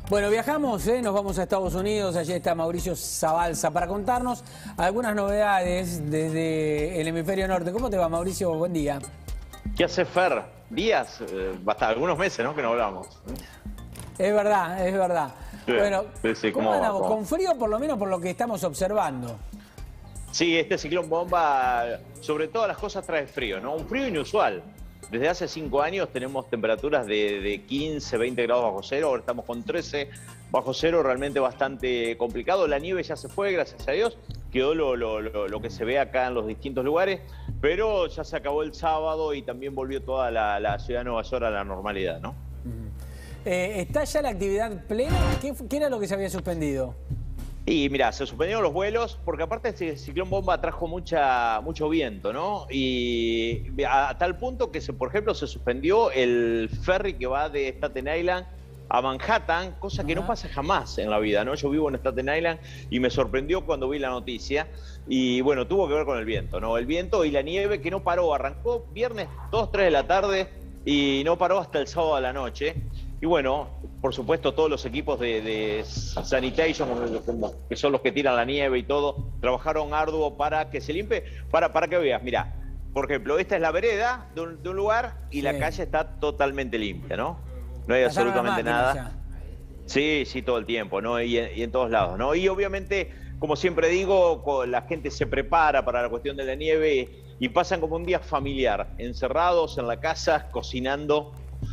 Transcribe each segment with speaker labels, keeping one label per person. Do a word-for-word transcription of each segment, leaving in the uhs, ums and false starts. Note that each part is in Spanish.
Speaker 1: Bueno, viajamos, ¿eh? Nos vamos a Estados Unidos. Allí está Mauricio Zabalza para contarnos algunas novedades desde el hemisferio norte. ¿Cómo te va, Mauricio? Buen día.
Speaker 2: ¿Qué hace Fer? Días, eh, hasta algunos meses, ¿no? Que no hablamos.
Speaker 1: Es verdad, es verdad.
Speaker 2: Sí,
Speaker 1: bueno,
Speaker 2: sí, sí,
Speaker 1: ¿cómo
Speaker 2: ¿cómo
Speaker 1: andamos?
Speaker 2: va?
Speaker 1: Con frío, por lo menos por lo que estamos observando.
Speaker 2: Sí, este ciclón bomba, sobre todas las cosas, trae frío, ¿no? Un frío inusual. Desde hace cinco años tenemos temperaturas de, de quince, veinte grados bajo cero, ahora estamos con trece bajo cero, realmente bastante complicado. La nieve ya se fue, gracias a Dios, quedó lo, lo, lo, lo que se ve acá en los distintos lugares, pero ya se acabó el sábado y también volvió toda la, la ciudad de Nueva York a la normalidad, ¿no?
Speaker 1: Uh-huh. eh, ¿Está ya la actividad plena? ¿Qué, ¿Qué era lo que se había suspendido?
Speaker 2: Y mira, se suspendieron los vuelos porque aparte este ciclón bomba trajo mucha, mucho viento, ¿no? Y a, a tal punto que, se, por ejemplo, se suspendió el ferry que va de Staten Island a Manhattan, cosa que uh-huh. no pasa jamás en la vida, ¿no? Yo vivo en Staten Island y me sorprendió cuando vi la noticia. Y bueno, tuvo que ver con el viento, ¿no? El viento y la nieve que no paró, arrancó viernes dos, tres de la tarde y no paró hasta el sábado a la noche. Y bueno, por supuesto, todos los equipos de, de sanitation, que son los que tiran la nieve y todo, trabajaron arduo para que se limpie, para, para que veas, mira, por ejemplo, esta es la vereda de un, de un lugar y sí. la calle está totalmente limpia, ¿no? No hay
Speaker 1: Pasaron
Speaker 2: absolutamente nada.
Speaker 1: Ya.
Speaker 2: Sí, sí, todo el tiempo, ¿no? Y en, y en todos lados, ¿no? Y obviamente, como siempre digo, la gente se prepara para la cuestión de la nieve y pasan como un día familiar, encerrados en la casa, cocinando.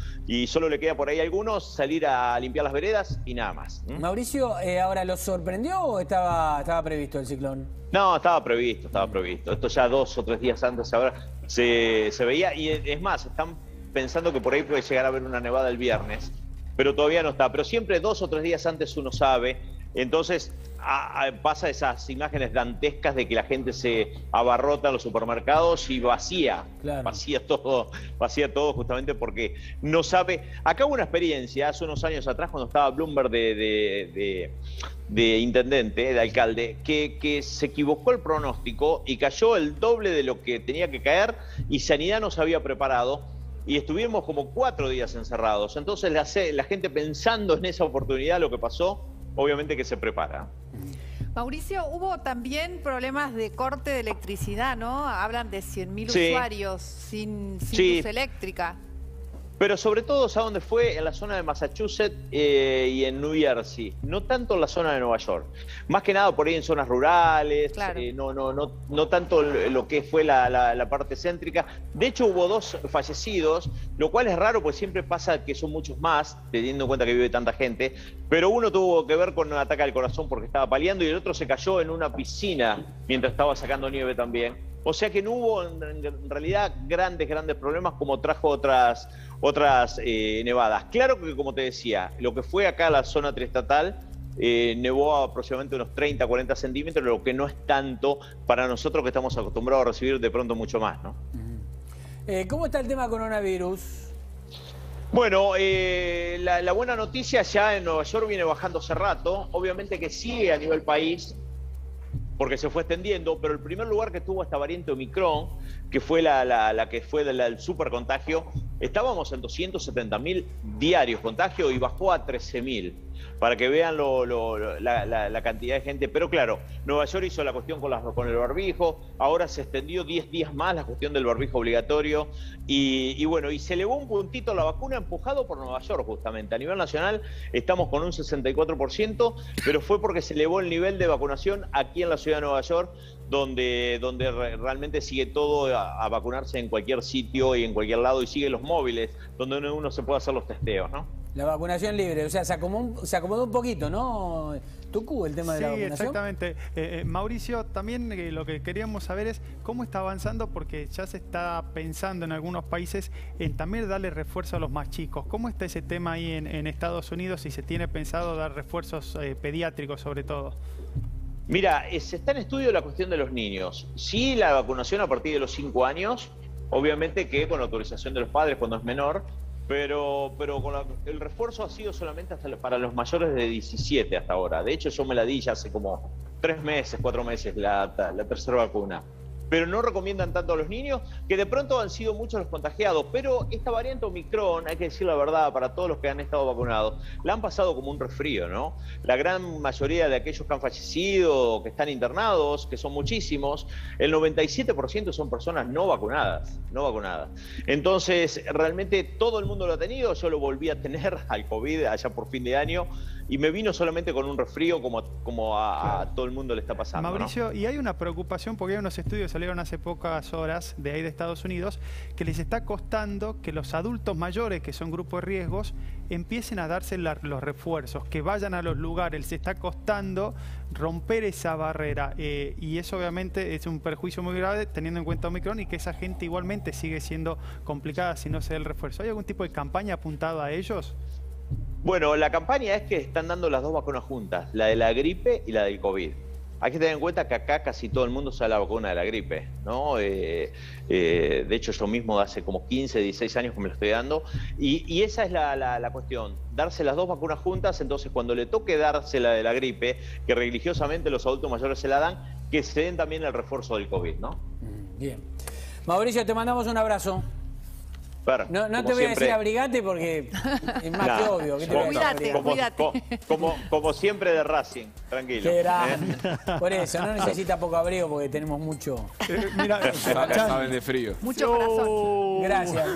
Speaker 2: Y solo le queda por ahí a algunos salir a limpiar las veredas y nada más. ¿Mm?
Speaker 1: Mauricio, eh, ¿ahora lo sorprendió o estaba, estaba previsto el ciclón?
Speaker 2: No, estaba previsto, estaba previsto. Esto ya dos o tres días antes ahora se, se veía. Y es más, están pensando que por ahí puede llegar a haber una nevada el viernes. Pero todavía no está. Pero siempre dos o tres días antes uno sabe. Entonces a, a, pasa esas imágenes dantescas de que la gente se abarrota en los supermercados y vacía, claro. vacía todo, vacía todo justamente porque no sabe. Acá hubo una experiencia hace unos años atrás cuando estaba Bloomberg de, de, de, de intendente, de alcalde, que, que se equivocó el pronóstico y cayó el doble de lo que tenía que caer y Sanidad no se había preparado. Y estuvimos como cuatro días encerrados. Entonces la, la gente pensando en esa oportunidad, lo que pasó, obviamente que se prepara.
Speaker 3: Mauricio, hubo también problemas de corte de electricidad, ¿no? Hablan de cien mil
Speaker 2: sí.
Speaker 3: usuarios sin, sin
Speaker 2: sí.
Speaker 3: luz eléctrica.
Speaker 2: Pero sobre todo, ¿sabes dónde fue? En la zona de Massachusetts eh, y en New Jersey. No tanto en la zona de Nueva York. Más que nada por ahí en zonas rurales.
Speaker 3: Claro.
Speaker 2: Eh, no, no, no, no tanto lo que fue la, la, la parte céntrica. De hecho, hubo dos fallecidos, lo cual es raro, porque siempre pasa que son muchos más, teniendo en cuenta que vive tanta gente. Pero uno tuvo que ver con un ataque al corazón porque estaba paliando y el otro se cayó en una piscina mientras estaba sacando nieve también. O sea que no hubo en realidad grandes, grandes problemas como trajo otras, otras eh, nevadas. Claro que, como te decía, lo que fue acá la zona triestatal eh, nevó aproximadamente unos treinta, cuarenta centímetros, lo que no es tanto para nosotros que estamos acostumbrados a recibir de pronto mucho más, ¿no?
Speaker 1: Eh, ¿Cómo está el tema coronavirus?
Speaker 2: Bueno, eh, la, la buena noticia ya en Nueva York viene bajando hace rato. Obviamente que sigue a nivel país, porque se fue extendiendo, pero el primer lugar que tuvo esta variante Omicron, que fue la, la, la que fue del, del supercontagio, estábamos en doscientos setenta mil diarios contagio y bajó a trece mil, para que vean lo, lo, la, la, la cantidad de gente. Pero claro, Nueva York hizo la cuestión con, las, con el barbijo, ahora se extendió diez días más la cuestión del barbijo obligatorio, y, y bueno, y se elevó un puntito la vacuna empujado por Nueva York justamente. A nivel nacional estamos con un sesenta y cuatro por ciento, pero fue porque se elevó el nivel de vacunación aquí en la ciudad de Nueva York, donde, donde re, realmente sigue todo a, a vacunarse en cualquier sitio y en cualquier lado, y sigue los móviles, donde uno, uno se puede hacer los testeos, ¿no?
Speaker 1: La vacunación libre, o sea, se acomodó un, se acomodó un poquito, ¿no? Tucu, el tema de
Speaker 4: sí,
Speaker 1: la vacunación.
Speaker 4: Sí, exactamente. Eh, eh, Mauricio, también eh, lo que queríamos saber es cómo está avanzando, porque ya se está pensando en algunos países en también darle refuerzo a los más chicos. ¿Cómo está ese tema ahí en, en Estados Unidos y se tiene pensado dar refuerzos eh, pediátricos sobre todo?
Speaker 2: Mira, se está en estudio la cuestión de los niños. Sí, la vacunación a partir de los cinco años, obviamente que con autorización de los padres cuando es menor, pero, pero con la, el refuerzo ha sido solamente hasta para los mayores de diecisiete hasta ahora. De hecho, yo me la di ya hace como tres meses, cuatro meses, la, la tercera vacuna. pero no recomiendan tanto a los niños, que de pronto han sido muchos los contagiados. Pero esta variante Omicron, hay que decir la verdad, para todos los que han estado vacunados, la han pasado como un resfrío, ¿no? La gran mayoría de aquellos que han fallecido, que están internados, que son muchísimos, el noventa y siete por ciento son personas no vacunadas, no vacunadas. Entonces, realmente todo el mundo lo ha tenido, yo lo volví a tener al COVID allá por fin de año, y me vino solamente con un resfrío como, como a, claro. a todo el mundo le está pasando.
Speaker 4: Mauricio,
Speaker 2: ¿no?
Speaker 4: Y hay una preocupación porque hay unos estudios que salieron hace pocas horas de ahí de Estados Unidos que les está costando que los adultos mayores, que son grupos de riesgos, empiecen a darse la, los refuerzos, que vayan a los lugares. Les está costando romper esa barrera eh, y eso obviamente es un perjuicio muy grave teniendo en cuenta Omicron y que esa gente igualmente sigue siendo complicada si no se da el refuerzo. ¿Hay algún tipo de campaña apuntada a ellos?
Speaker 2: Bueno, la campaña es que están dando las dos vacunas juntas, la de la gripe y la del COVID. Hay que tener en cuenta que acá casi todo el mundo se da la vacuna de la gripe, ¿no? Eh, eh, de hecho, yo mismo hace como quince, dieciséis años que me lo estoy dando. Y, y esa es la, la, la cuestión, darse las dos vacunas juntas. Entonces, cuando le toque darse la de la gripe, que religiosamente los adultos mayores se la dan, que se den también el refuerzo del COVID, ¿no?
Speaker 1: Bien. Mauricio, te mandamos un abrazo.
Speaker 2: Pero,
Speaker 1: no no te voy
Speaker 2: siempre,
Speaker 1: a decir abrigate porque es más nah, que obvio. ¿Qué te
Speaker 3: como,
Speaker 1: voy a decir?
Speaker 2: Como,
Speaker 3: cuídate.
Speaker 2: Como, como, como siempre de Racing, tranquilo.
Speaker 1: Qué grande. ¿Eh? Por eso, no necesita poco abrigo porque tenemos mucho.
Speaker 5: Eh, mira, saben de frío.
Speaker 3: Mucho corazón.
Speaker 1: Gracias.